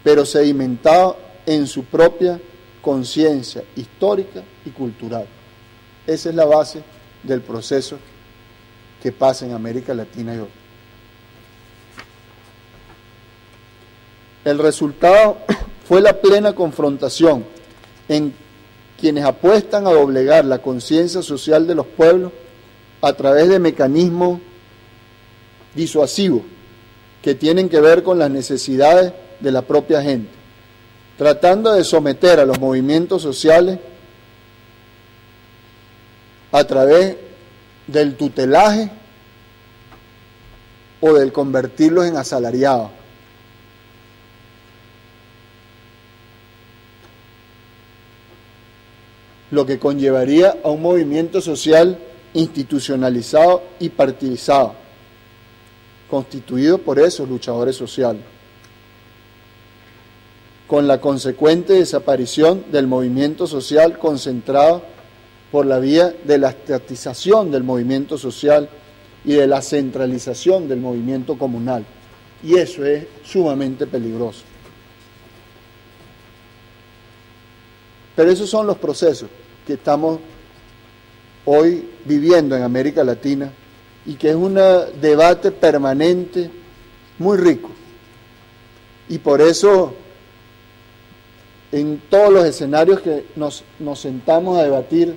pero sedimentado en su propia conciencia histórica y cultural. Esa es la base del proceso que pasa en América Latina y hoy. El resultado fue la plena confrontación en quienes apuestan a doblegar la conciencia social de los pueblos a través de mecanismos disuasivos que tienen que ver con las necesidades de la propia gente, tratando de someter a los movimientos sociales a través del tutelaje o del convertirlos en asalariados. Lo que conllevaría a un movimiento social institucionalizado y partidizado, constituido por esos luchadores sociales, con la consecuente desaparición del movimiento social concentrado por la vía de la estatización del movimiento social y de la centralización del movimiento comunal. Y eso es sumamente peligroso. Pero esos son los procesos que estamos hoy viviendo en América Latina y que es un debate permanente muy rico. Y por eso en todos los escenarios que nos sentamos a debatir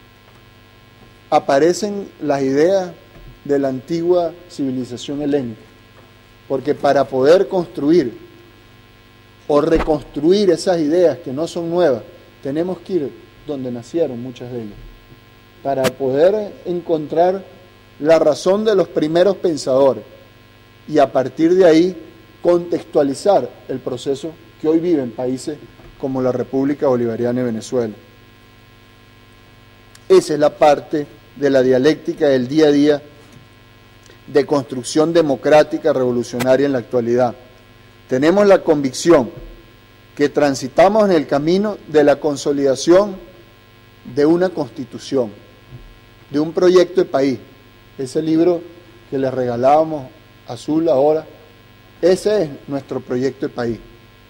aparecen las ideas de la antigua civilización helénica, porque para poder construir o reconstruir esas ideas que no son nuevas, tenemos que ir donde nacieron muchas de ellas, para poder encontrar la razón de los primeros pensadores y a partir de ahí contextualizar el proceso que hoy viven países como la República Bolivariana de Venezuela. Esa es la parte de la dialéctica del día a día de construcción democrática revolucionaria en la actualidad. Tenemos la convicción que transitamos en el camino de la consolidación de una constitución, de un proyecto de país. Ese libro que le regalábamos azul ahora, ese es nuestro proyecto de país.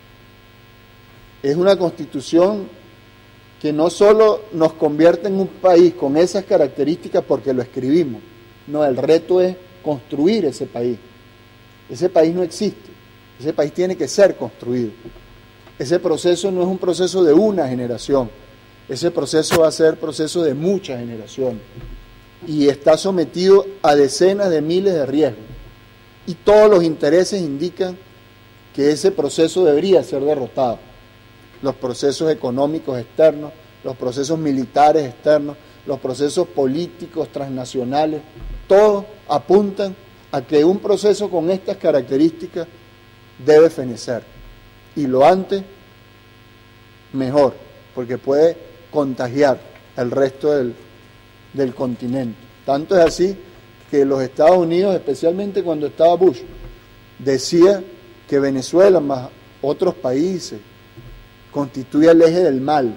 Es una constitución que no solo nos convierte en un país con esas características porque lo escribimos, no, el reto es construir ese país. Ese país no existe, ese país tiene que ser construido. Ese proceso no es un proceso de una generación, ese proceso va a ser proceso de muchas generaciones y está sometido a decenas de miles de riesgos y todos los intereses indican que ese proceso debería ser derrotado. Los procesos económicos externos, los procesos militares externos, los procesos políticos transnacionales, todos apuntan a que un proceso con estas características debe fenecer y lo antes mejor, porque puede contagiar al resto del continente. Tanto es así que los Estados Unidos, especialmente cuando estaba Bush, decía que Venezuela más otros países constituía el eje del mal.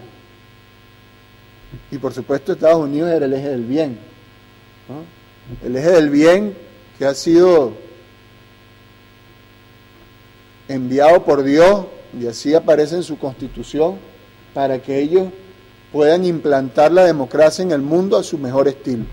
Y por supuesto Estados Unidos era el eje del bien, ¿no? El eje del bien que ha sido enviado por Dios, y así aparece en su constitución, para que ellos puedan implantar la democracia en el mundo a su mejor estilo.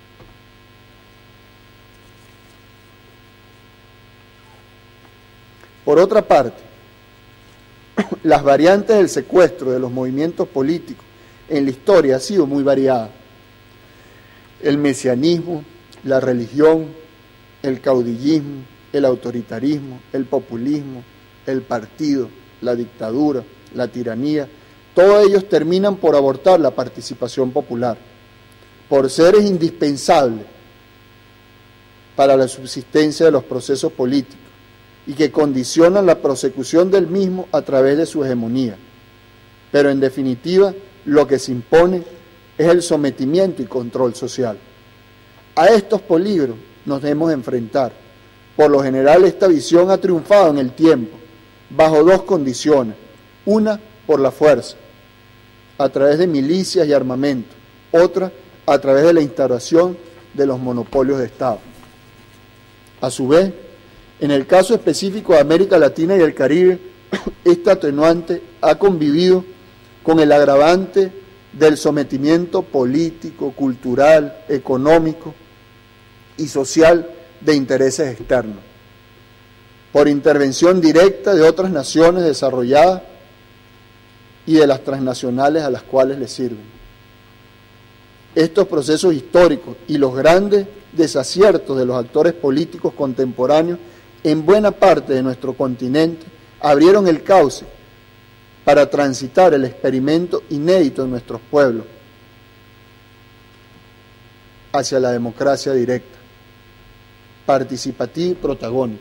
Por otra parte, las variantes del secuestro de los movimientos políticos en la historia han sido muy variadas. El mesianismo, la religión, el caudillismo, el autoritarismo, el populismo, el partido, la dictadura, la tiranía, todos ellos terminan por abortar la participación popular, por seres indispensables para la subsistencia de los procesos políticos y que condicionan la prosecución del mismo a través de su hegemonía. Pero en definitiva, lo que se impone es el sometimiento y control social. A estos peligros nos debemos enfrentar. Por lo general, esta visión ha triunfado en el tiempo, bajo dos condiciones. Una, por la fuerza, a través de milicias y armamento. Otra, a través de la instauración de los monopolios de Estado. A su vez, en el caso específico de América Latina y el Caribe, esta atenuante ha convivido con el agravante del sometimiento político, cultural, económico y social de intereses externos, por intervención directa de otras naciones desarrolladas y de las transnacionales a las cuales le sirven. Estos procesos históricos y los grandes desaciertos de los actores políticos contemporáneos en buena parte de nuestro continente abrieron el cauce para transitar el experimento inédito en nuestros pueblos hacia la democracia directa, participativa y protagónica,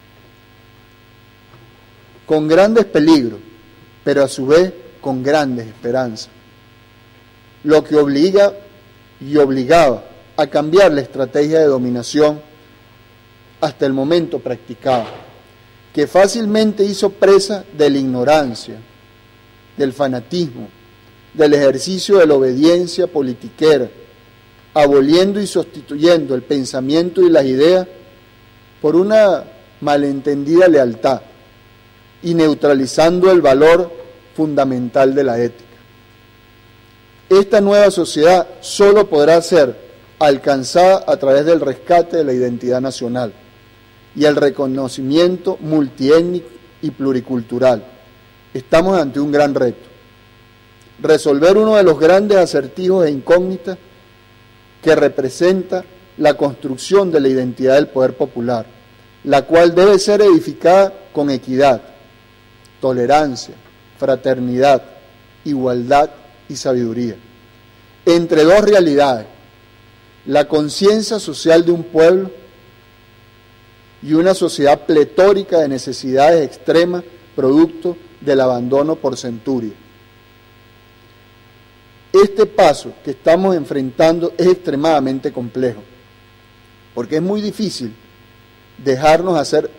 con grandes peligros, pero a su vez con grandes esperanzas, lo que obliga y obligaba a cambiar la estrategia de dominación hasta el momento practicada, que fácilmente hizo presa de la ignorancia, del fanatismo, del ejercicio de la obediencia politiquera, aboliendo y sustituyendo el pensamiento y las ideas por una malentendida lealtad y neutralizando el valor fundamental de la ética. Esta nueva sociedad solo podrá ser alcanzada a través del rescate de la identidad nacional y el reconocimiento multiétnico y pluricultural. Estamos ante un gran reto: resolver uno de los grandes acertijos e incógnitas que representa la construcción de la identidad del poder popular, la cual debe ser edificada con equidad, tolerancia, fraternidad, igualdad y sabiduría, entre dos realidades: la conciencia social de un pueblo y una sociedad pletórica de necesidades extremas, producto del abandono por centurias. Este paso que estamos enfrentando es extremadamente complejo, porque es muy difícil dejarnos hacer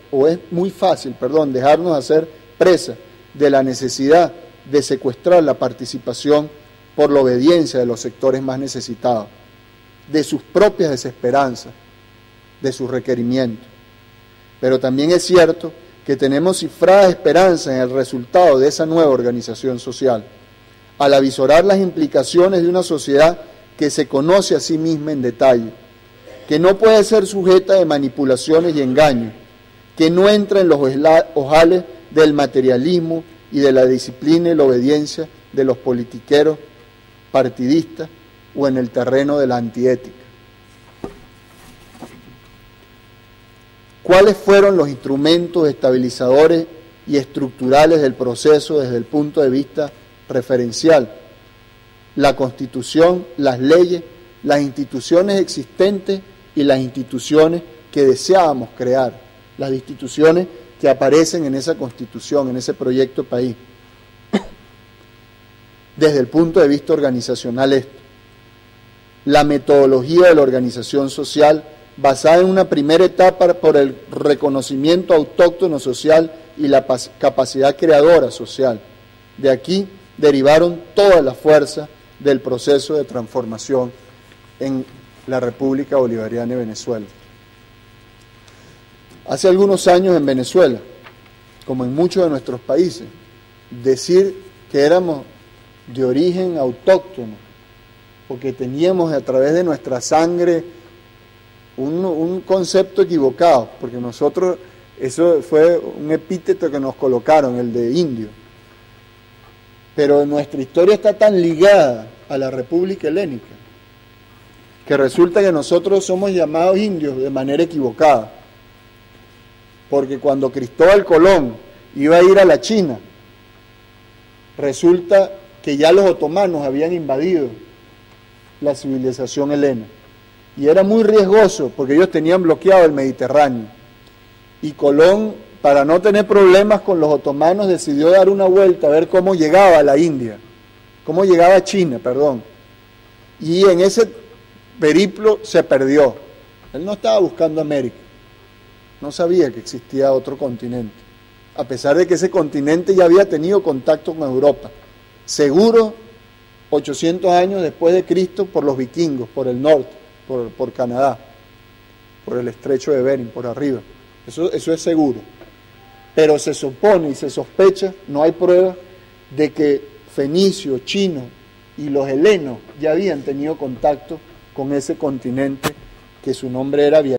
presa de la necesidad de secuestrar la participación por la obediencia de los sectores más necesitados, de sus propias desesperanzas, de sus requerimientos. Pero también es cierto que tenemos cifrada esperanza en el resultado de esa nueva organización social, al avisorar las implicaciones de una sociedad que se conoce a sí misma en detalle, que no puede ser sujeta de manipulaciones y engaños, que no entra en los ojales del materialismo y de la disciplina y la obediencia de los politiqueros partidistas o en el terreno de la antiética. ¿Cuáles fueron los instrumentos estabilizadores y estructurales del proceso desde el punto de vista referencial? La Constitución, las leyes, las instituciones existentes y las instituciones que deseábamos crear, las instituciones que aparecen en esa Constitución, en ese proyecto de país. Desde el punto de vista organizacional, esto: la metodología de la organización social basada en una primera etapa por el reconocimiento autóctono social y la capacidad creadora social. De aquí derivaron todas las fuerzas del proceso de transformación en la República Bolivariana de Venezuela. Hace algunos años en Venezuela, como en muchos de nuestros países, decir que éramos de origen autóctono, porque teníamos a través de nuestra sangre un concepto equivocado, porque nosotros, eso fue un epíteto que nos colocaron, el de indio. Pero nuestra historia está tan ligada a la República Helénica, que resulta que nosotros somos llamados indios de manera equivocada. Porque cuando Cristóbal Colón iba a ir a la China, resulta que ya los otomanos habían invadido la civilización helena. Y era muy riesgoso porque ellos tenían bloqueado el Mediterráneo. Y Colón, para no tener problemas con los otomanos, decidió dar una vuelta a ver cómo llegaba a la India, cómo llegaba a China, perdón. Y en ese periplo se perdió. Él no estaba buscando América, no sabía que existía otro continente, a pesar de que ese continente ya había tenido contacto con Europa. Seguro, 800 años después de Cristo, por los vikingos, por el norte, por Canadá, por el estrecho de Bering, por arriba. Eso es seguro. pero se supone y se sospecha, no hay pruebas, de que fenicios, chinos y los helenos ya habían tenido contacto con ese continente que su nombre era